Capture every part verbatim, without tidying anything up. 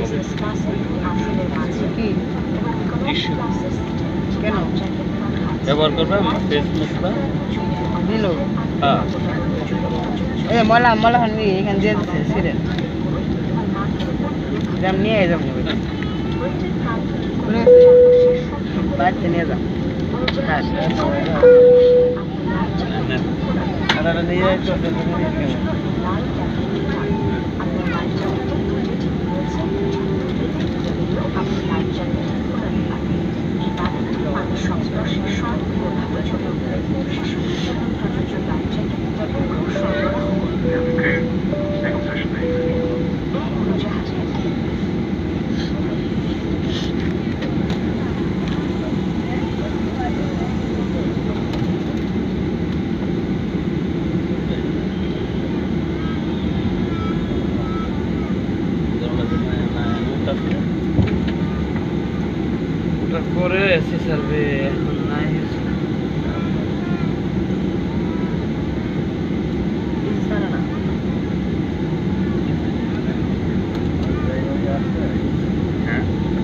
কি টিস্যু কেন ব্যবহার করবে ফেস মুছবা দিল হ্যাঁ এই মলা মলা হানি এখান দিয়ে দিচ্ছে সিরেন যাম নিয়ে যাম বাড়িতে নিয়ে যাম হ্যাঁ আর নিয়ে একটু ওটার পরে এসি সার্ভে এখন নাই হ্যাঁ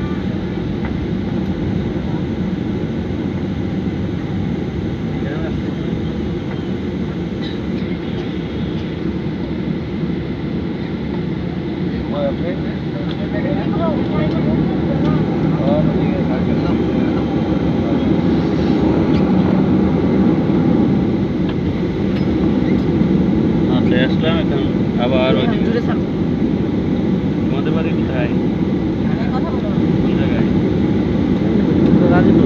আসলাম এখন আবার ওই তোমাদের বাড়ি কোথায় কোন জায়গায় রাজীপুর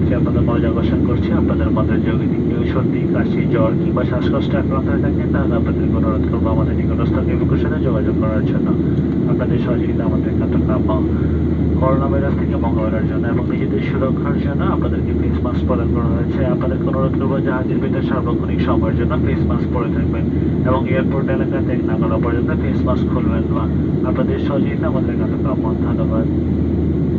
প্রতি আপনাদের মনোযোগ আকর্ষণ করছি। আপনাদের মধ্যে যদি কেউ সর্দি, কাশি, জ্বর কিংবা শ্বাসকষ্টে আক্রান্ত হয়ে থাকেন, তাহলে আপনাদেরকে অনুরোধ করবো আমাদের নিকটস্থ ক্লিনিকের সাথে যোগাযোগ করার জন্য। আপনাদের সহযোগিতা আমাদের একান্ত কাম্য। করোনা ভাইরাস থেকে মোকাবেলার জন্য এবং নিজেদের সুরক্ষার জন্য আপনাদেরকে ফেস মাস্ক প্রদান করা হয়েছে। আপনাদেরকে অনুরোধ করবো জাহাজের ভিতরে সার্বক্ষণিক সময়ের জন্য ফেস মাস্ক পরে থাকবেন এবং এয়ারপোর্ট এলাকা ত্যাগ না করা পর্যন্ত ফেস মাস্ক খুলবেন না। আপনাদের সহযোগিতা আমাদের একান্ত কাম্য। ধন্যবাদ।